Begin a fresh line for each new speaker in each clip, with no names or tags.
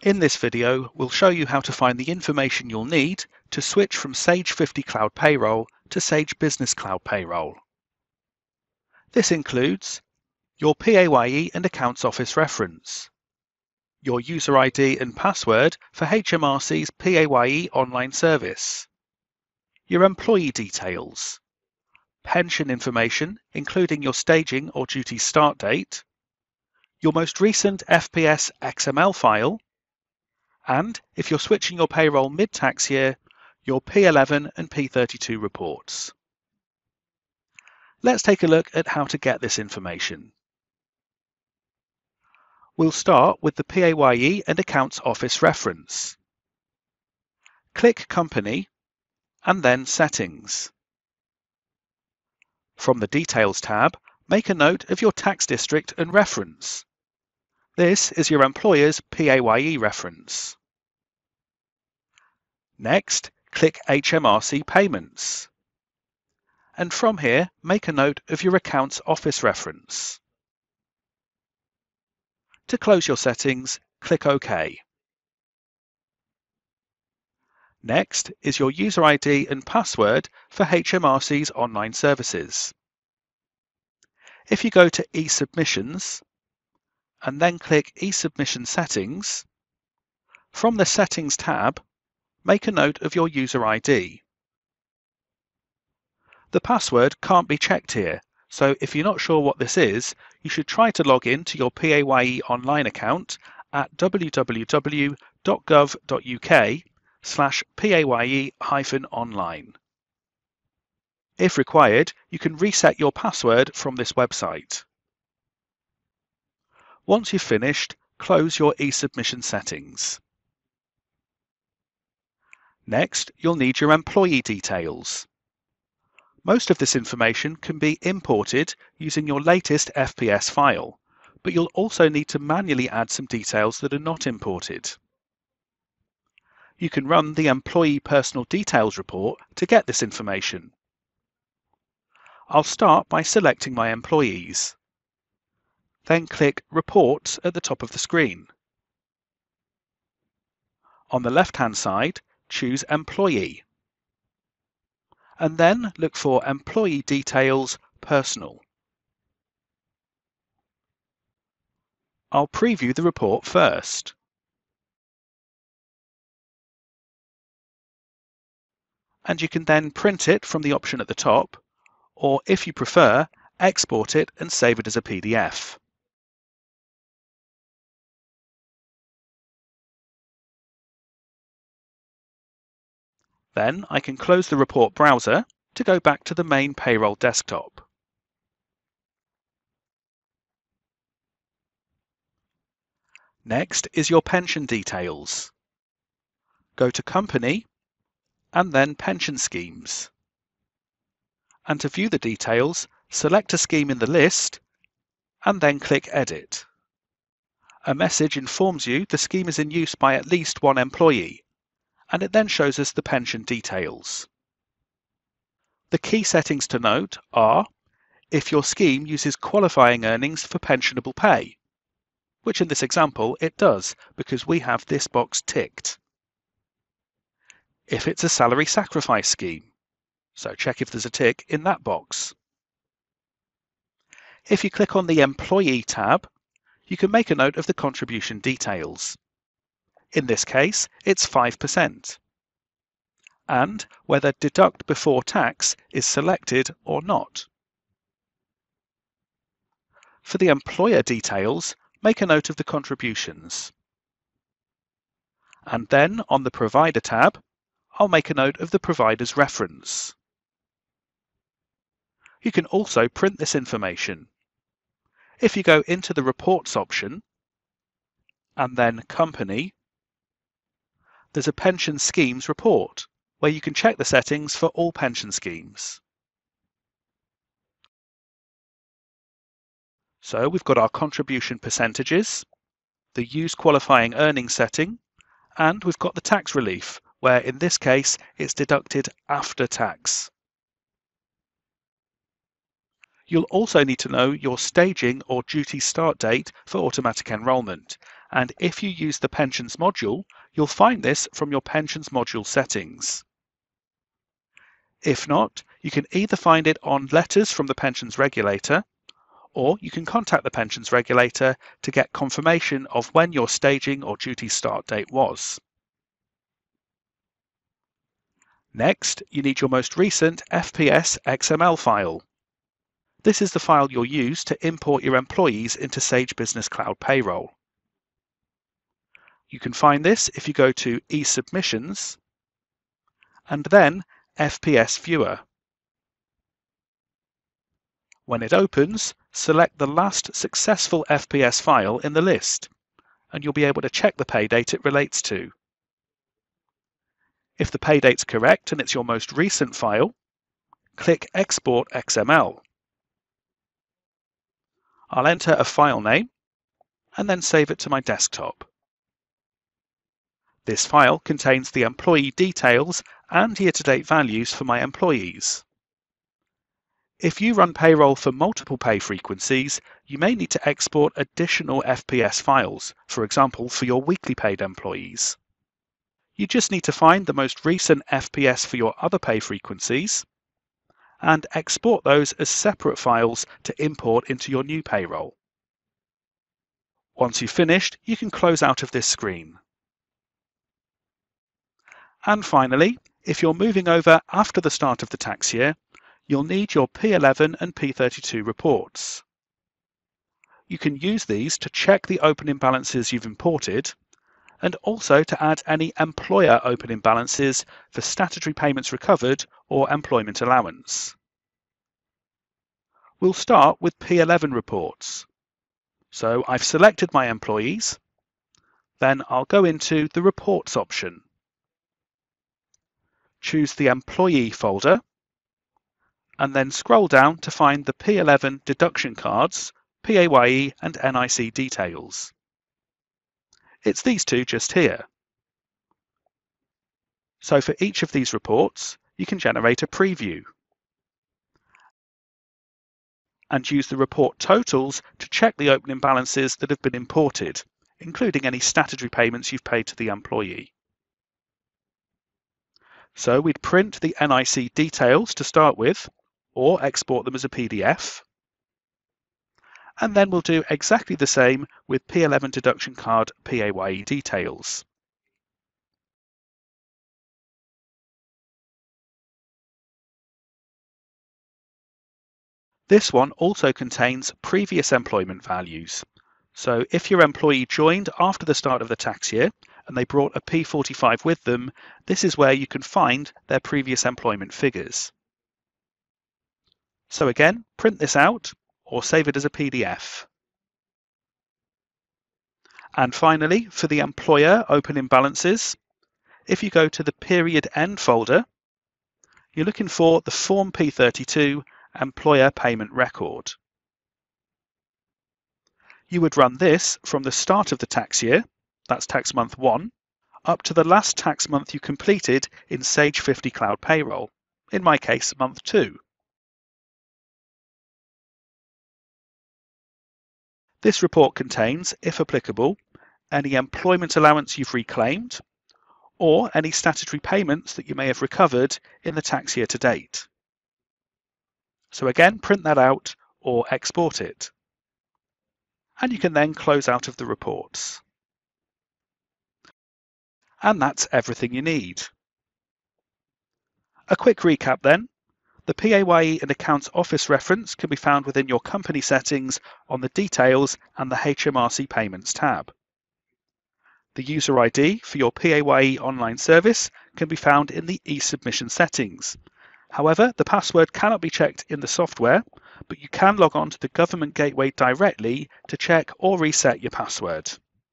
In this video, we'll show you how to find the information you'll need to switch from Sage 50 Cloud Payroll to Sage Business Cloud Payroll. This includes your PAYE and Accounts Office reference, your user ID and password for HMRC's PAYE Online service, your employee details, pension information including your staging or duty start date, your most recent FPS XML file, and if you're switching your payroll mid-tax year, your P11 and P32 reports. Let's take a look at how to get this information. We'll start with the PAYE and Accounts Office reference. Click Company and then Settings. From the Details tab, make a note of your tax district and reference. This is your employer's PAYE reference. Next, click HMRC Payments. And from here, make a note of your Accounts Office reference. To close your settings, click OK. Next is your user ID and password for HMRC's online services. If you go to eSubmissions and then click eSubmission Settings, from the Settings tab, make a note of your user ID. The password can't be checked here, so if you're not sure what this is, you should try to log in to your PAYE Online account at www.gov.uk/PAYE-online. If required, you can reset your password from this website. Once you've finished, close your eSubmission settings. Next, you'll need your employee details. Most of this information can be imported using your latest FPS file, but you'll also need to manually add some details that are not imported. You can run the Employee Personal Details report to get this information. I'll start by selecting my employees. Then click Reports at the top of the screen. On the left-hand side, choose Employee. And then look for Employee Details Personal. I'll preview the report first. And you can then print it from the option at the top, or if you prefer, export it and save it as a PDF. Then I can close the report browser to go back to the main payroll desktop. Next is your pension details. Go to Company and then Pension Schemes. And to view the details, select a scheme in the list and then click Edit. A message informs you the scheme is in use by at least one employee, and it then shows us the pension details. The key settings to note are if your scheme uses qualifying earnings for pensionable pay, which in this example it does because we have this box ticked. If it's a salary sacrifice scheme, so check if there's a tick in that box. If you click on the Employee tab, you can make a note of the contribution details. In this case, it's 5%, and whether deduct before tax is selected or not. For the employer details, make a note of the contributions. And then on the Provider tab, I'll make a note of the provider's reference. You can also print this information. If you go into the Reports option, and then Company, there's a Pension Schemes report, where you can check the settings for all pension schemes. So we've got our contribution percentages, the use qualifying earnings setting, and we've got the tax relief, where in this case it's deducted after tax. You'll also need to know your staging or duty start date for automatic enrolment, and if you use the Pensions module, you'll find this from your Pensions module settings. If not, you can either find it on letters from the Pensions Regulator, or you can contact the Pensions Regulator to get confirmation of when your staging or duty start date was. Next, you need your most recent FPS XML file. This is the file you'll use to import your employees into Sage Business Cloud Payroll. You can find this if you go to eSubmissions and then FPS Viewer. When it opens, select the last successful FPS file in the list, and you'll be able to check the pay date it relates to. If the pay date's correct and it's your most recent file, click Export XML. I'll enter a file name and then save it to my desktop. This file contains the employee details and year-to-date values for my employees. If you run payroll for multiple pay frequencies, you may need to export additional FPS files, for example, for your weekly paid employees. You just need to find the most recent FPS for your other pay frequencies and export those as separate files to import into your new payroll. Once you've finished, you can close out of this screen. And finally, if you're moving over after the start of the tax year, you'll need your P11 and P32 reports. You can use these to check the opening balances you've imported and also to add any employer opening balances for statutory payments recovered or employment allowance. We'll start with P11 reports. So I've selected my employees, then I'll go into the Reports option. Choose the Employee folder, and then scroll down to find the P11 deduction cards, PAYE and NIC details. It's these two just here. So for each of these reports, you can generate a preview and use the report totals to check the opening balances that have been imported, including any statutory payments you've paid to the employee. So we'd print the NIC details to start with, or export them as a PDF. And then we'll do exactly the same with P11 deduction card PAYE details. This one also contains previous employment values. So if your employee joined after the start of the tax year and they brought a P45 with them, this is where you can find their previous employment figures. So again, print this out or save it as a PDF. And finally, for the employer opening balances, if you go to the period end folder, you're looking for the Form P32 employer payment record. You would run this from the start of the tax year, that's tax month 1, up to the last tax month you completed in Sage 50 Cloud Payroll, in my case, month 2. This report contains, if applicable, any employment allowance you've reclaimed, or any statutory payments that you may have recovered in the tax year to date. So again, print that out or export it. And you can then close out of the reports. And that's everything you need. A quick recap then. The PAYE and Accounts Office reference can be found within your company settings on the Details and the HMRC Payments tab. The user ID for your PAYE Online service can be found in the eSubmission settings. However, the password cannot be checked in the software, but you can log on to the Government Gateway directly to check or reset your password.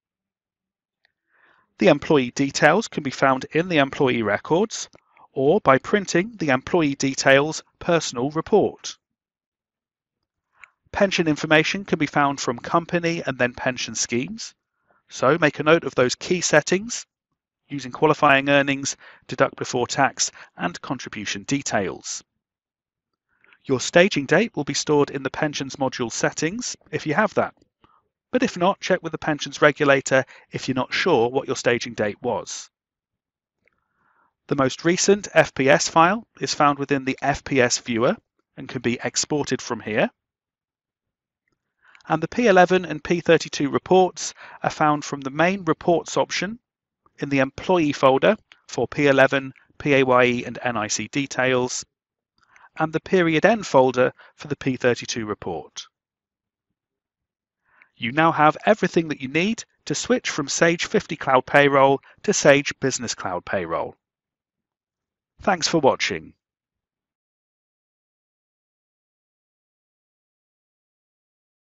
The employee details can be found in the employee records or by printing the Employee Details Personal Report. Pension information can be found from company and then pension schemes, so make a note of those key settings using qualifying earnings, deduct before tax and contribution details. Your staging date will be stored in the Pensions module settings if you have that, but if not, check with the pensions regulator if you're not sure what your staging date was. The most recent FPS file is found within the FPS viewer and can be exported from here. And the P11 and P32 reports are found from the main reports option in the employee folder for P11, PAYE and NIC details, and the period end folder for the P32 report. You now have everything that you need to switch from Sage 50 Cloud Payroll to Sage Business Cloud Payroll. Thanks for watching.